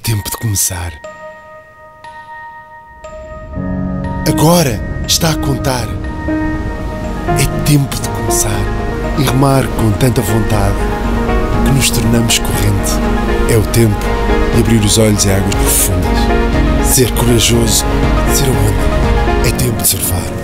tempo de começar. Agora está a contar. É tempo de começar e remar com tanta vontade que nos tornamos corrente. É o tempo de abrir os olhos em águas profundas. Ser corajoso, ser a onda. É tempo de surfar.